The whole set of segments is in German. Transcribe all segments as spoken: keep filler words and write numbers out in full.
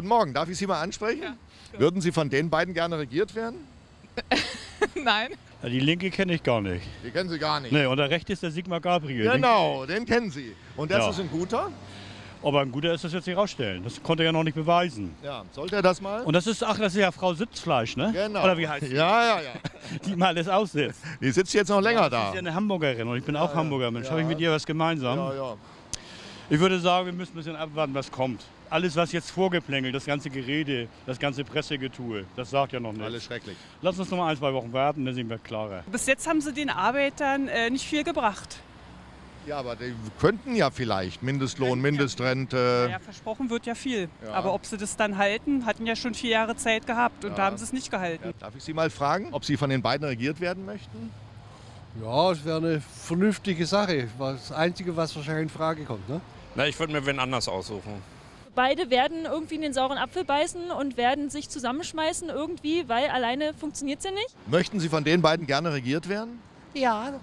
Guten Morgen, darf ich Sie mal ansprechen? Ja. Würden Sie von den beiden gerne regiert werden? Nein. Ja, die Linke kenne ich gar nicht. Die kennen Sie gar nicht. Nee, und der Rechte ist der Sigmar Gabriel. Genau, den kennen Sie. Und das Ja. ist ein guter? Aber ein guter ist das jetzt nicht rausstellen. Das konnte er ja noch nicht beweisen. Ja, sollte er das mal? Und das ist, ach, das ist ja Frau Sitzfleisch, ne? Genau. Oder wie heißt sie? Ja, ja, ja. Die mal alles aussitzt. Die sitzt jetzt noch länger Das da. ist ja eine Hamburgerin und ich bin auch ja. Hamburger Mensch. Ja. Habe ich mit ihr was gemeinsam? Ja, ja. Ich würde sagen, wir müssen ein bisschen abwarten, was kommt. Alles, was jetzt vorgeplänkelt, das ganze Gerede, das ganze Pressegetue, das sagt ja noch nichts. Alles schrecklich. Lass uns noch mal ein, zwei Wochen warten, dann sind wir klarer. Bis jetzt haben sie den Arbeitern äh, nicht viel gebracht. Ja, aber die könnten ja vielleicht Mindestlohn, Mindestrente. Naja, versprochen wird ja viel. Ja. Aber ob sie das dann halten, hatten ja schon vier Jahre Zeit gehabt und Ja. da haben sie es nicht gehalten. Ja. Darf ich Sie mal fragen, ob Sie von den beiden regiert werden möchten? Ja, es wäre eine vernünftige Sache. Das Einzige, was wahrscheinlich in Frage kommt. Ne? Na, ich würde mir wen anders aussuchen. Beide werden irgendwie in den sauren Apfel beißen und werden sich zusammenschmeißen irgendwie, weil alleine funktioniert es ja nicht. Möchten Sie von den beiden gerne regiert werden? Ja.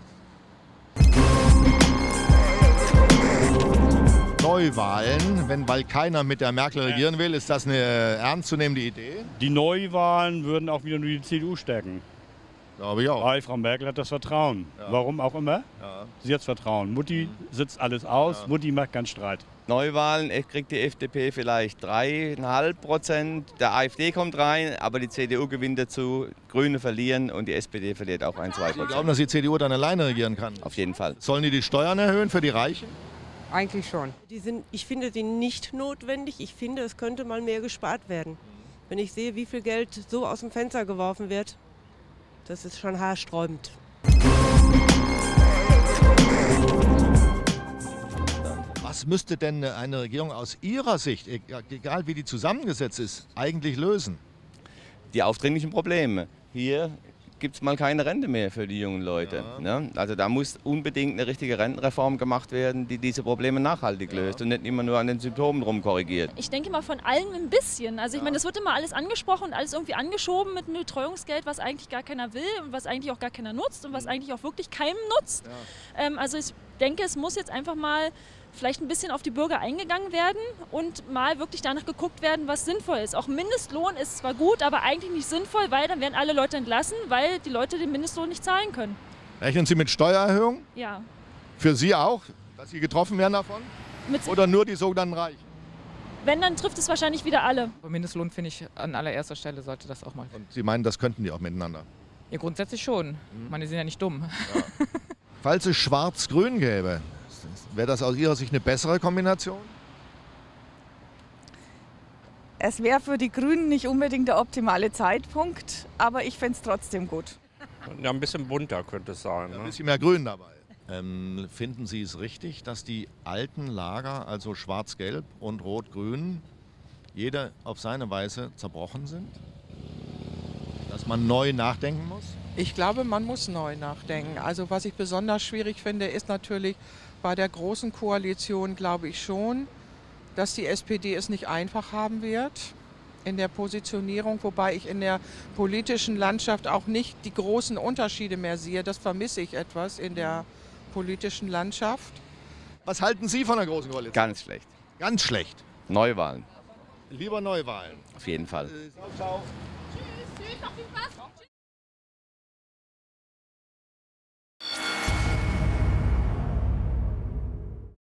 Neuwahlen, wenn bald keiner mit der Merkel regieren will, ist das eine ernstzunehmende Idee? Die Neuwahlen würden auch wieder nur die C D U stärken. Glaube ich auch. Weil Frau Merkel hat das Vertrauen. Ja. Warum auch immer? Ja. Sie hat Vertrauen. Mutti sitzt alles aus, Ja. Mutti macht keinen Streit. Neuwahlen kriegt die F D P vielleicht drei Komma fünf Prozent, der AfD kommt rein, aber die C D U gewinnt dazu, Grüne verlieren und die S P D verliert auch ein, zwei Sie glauben, Prozent. dass die C D U dann alleine regieren kann? Auf jeden Fall. Sollen die die Steuern erhöhen für die Reichen? Eigentlich schon. Die sind, ich finde die nicht notwendig. Ich finde, es könnte mal mehr gespart werden. Wenn ich sehe, wie viel Geld so aus dem Fenster geworfen wird, das ist schon haarsträubend. Was müsste denn eine Regierung aus Ihrer Sicht, egal wie die zusammengesetzt ist, eigentlich lösen? Die aufdringlichen Probleme. Hier gibt es mal keine Rente mehr für die jungen Leute. Ja. Ne? Also da muss unbedingt eine richtige Rentenreform gemacht werden, die diese Probleme nachhaltig Ja. löst und nicht immer nur an den Symptomen rum korrigiert. Ich denke mal von allem ein bisschen. Also ich Ja. meine, das wird immer alles angesprochen und alles irgendwie angeschoben mit einem Betreuungsgeld, was eigentlich gar keiner will und was eigentlich auch gar keiner nutzt und was eigentlich auch wirklich keinem nutzt. Ja. Ähm, also ich denke, es muss jetzt einfach mal vielleicht ein bisschen auf die Bürger eingegangen werden und mal wirklich danach geguckt werden, was sinnvoll ist. Auch Mindestlohn ist zwar gut, aber eigentlich nicht sinnvoll, weil dann werden alle Leute entlassen, weil die Leute den Mindestlohn nicht zahlen können. Rechnen Sie mit Steuererhöhung? Ja. Für Sie auch? Dass Sie getroffen werden davon? Mit, Oder nur die sogenannten Reichen? wenn, dann trifft es wahrscheinlich wieder alle. Aber Mindestlohn finde ich an allererster Stelle sollte das auch mal. Und Sie meinen, das könnten die auch miteinander? Ja, grundsätzlich schon. Ich meine, die sind ja nicht dumm. Falls es Schwarz-Grün gäbe, wäre das aus Ihrer Sicht eine bessere Kombination? Es wäre für die Grünen nicht unbedingt der optimale Zeitpunkt, aber ich fände es trotzdem gut. Ja, ein bisschen bunter könnte es sein. Ein Ne? bisschen mehr Grün dabei. Ähm, finden Sie es richtig, dass die alten Lager, also Schwarz-Gelb und Rot-Grün, jeder auf seine Weise zerbrochen sind? Dass man neu nachdenken muss? Ich glaube, man muss neu nachdenken. Also was ich besonders schwierig finde, ist natürlich bei der Großen Koalition, glaube ich schon, dass die S P D es nicht einfach haben wird in der Positionierung, wobei ich in der politischen Landschaft auch nicht die großen Unterschiede mehr sehe. Das vermisse ich etwas in der politischen Landschaft. Was halten Sie von der Großen Koalition? Ganz schlecht. Ganz schlecht. Neuwahlen, Lieber Neuwahlen. auf jeden Fall. Äh, ciao, ciao. Tschüss, tschüss, noch viel Spaß.